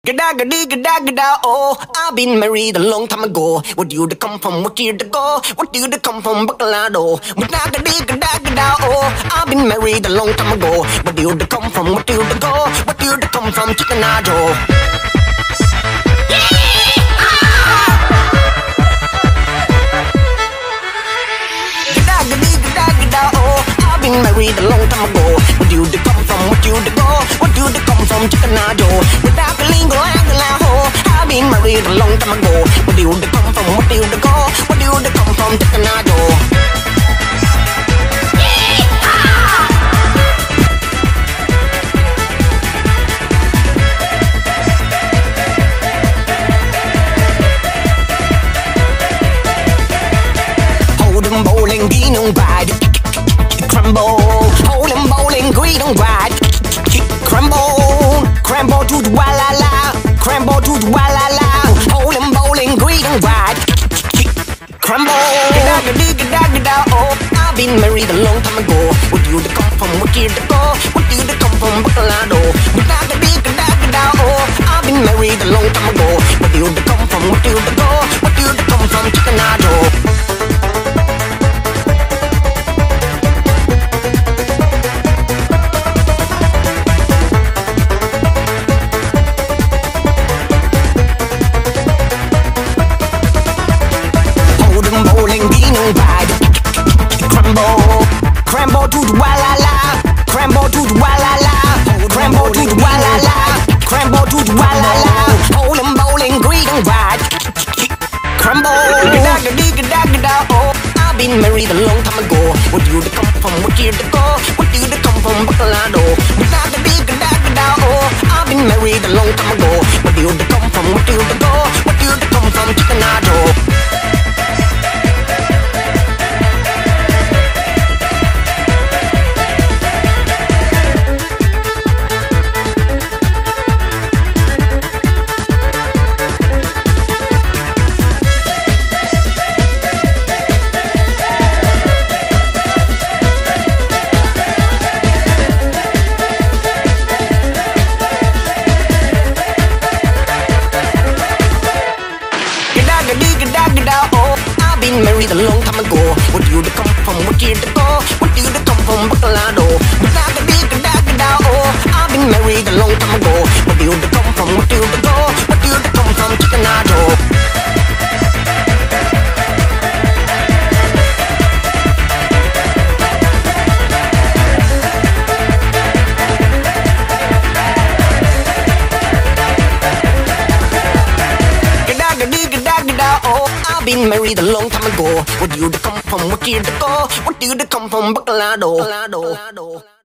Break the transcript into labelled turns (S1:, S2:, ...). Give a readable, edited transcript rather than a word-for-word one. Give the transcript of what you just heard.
S1: Gada gada gada gada oh, I've been married a long time ago. Where do you come from? What year to go? What do you come from? Bacalado. Gada gada gada gada oh, I've been married a long time ago. Where do you come from? What do you go? What do you come from? Chickenado. Been married a long time ago. Where do you come from? What do you go? What do you come from? Chickenado. Without the lingo and the laho. I've been married a long time ago. Where do you come from? What do you go? What do you come from? Chickenado. Hold 'em bowling, bean on ride. Crumble, bowling, bowling, green and white. Crumble, crumble to the walla la, crumble to the walla la. Bowling, bowling, green and white. Crumble, gada, oh, I've been married a long time ago. Where do you come from? What year to go? What do you come from? Bacalado. Gada, oh, I've been married a long time ago. Where do you come from? What do you go? What do you come from? Chickenado. Bowling, bean and ride. Crumble, crumble to the walla la, crumble to the walla la, crumble to the walla la, crumble to the walla la. Bowling, bowling, green and white. Crumble, gada, oh, I've been married a long time ago. Where do you come from? What year to go? What do you come from? Bacalado. Gada, oh, I've been married a long time ago. Where do you come from? What do you go? What do you come from? Chickenado. Oh, I've been married a long time ago. Where do you come from? What year to go? What do you come from? Bacalado. Gada, oh, I've been married a long time ago. Where do you come from? What do you go? What do you come from? Chickenado. Oh, I've been married a long time ago. Where do you come from? What year to go? What do you come from? Bacalado.